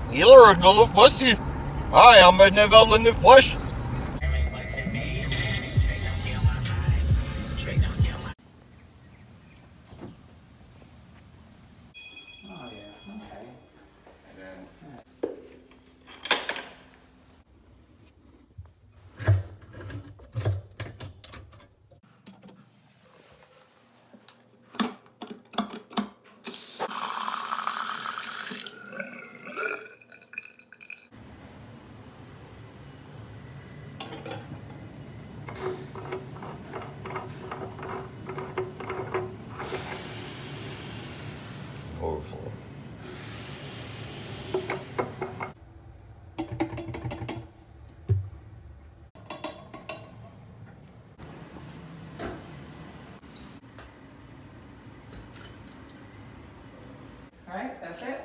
Healer go fussy. I am a Neville in the flesh. Oh yeah, okay. Overflow. All right, that's it.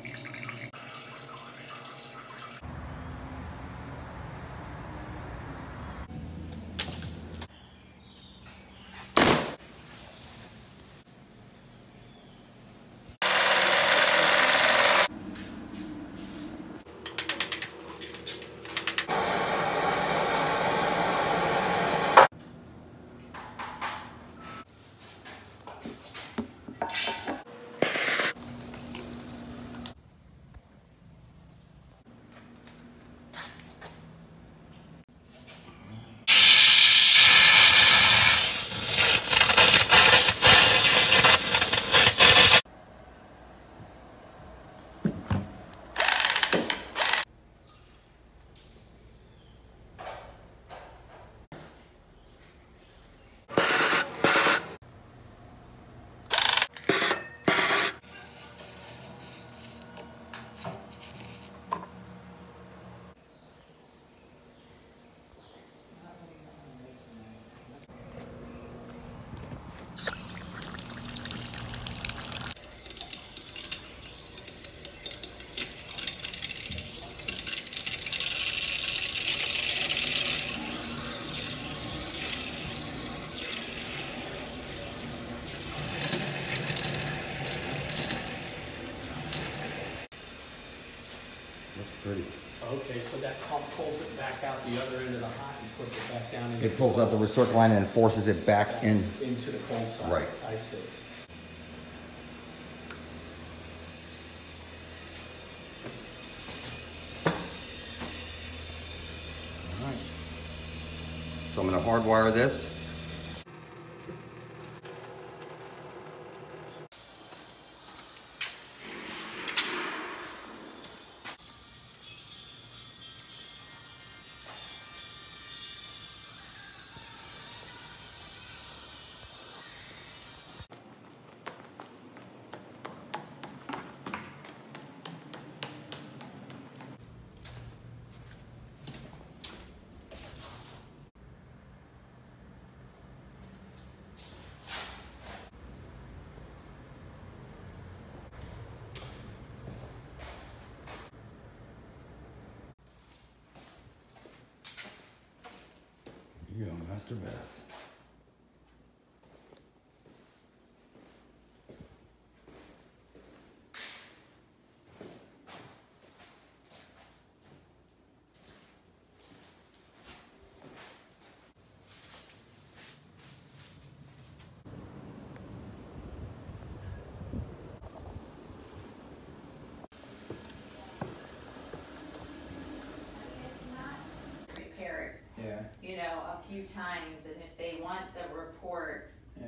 Looks pretty. Okay, so that pump pulls it back out the other end of the hot and puts it back down into It pulls out the recirc line and forces it back in. into the cold side. Right. I see. All right. So I'm going to hardwire this. Here you go, Master Bath. Repair it, Yeah, you know, a few times, and if they want the report, yeah.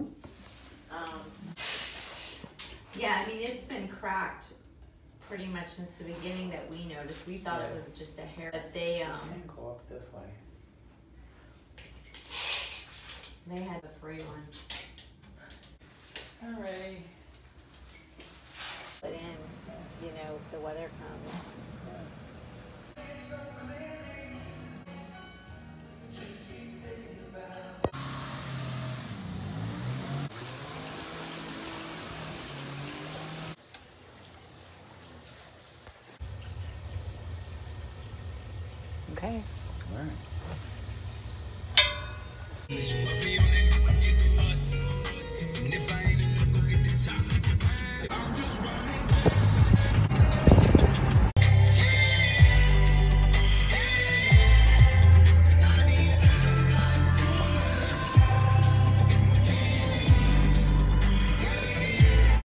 yeah, I mean, it's been cracked pretty much since the beginning that we noticed. We thought it was just a hair, but they, You can go up this way. they had a free one All right. put in, you know, if the weather comes. Okay. All right.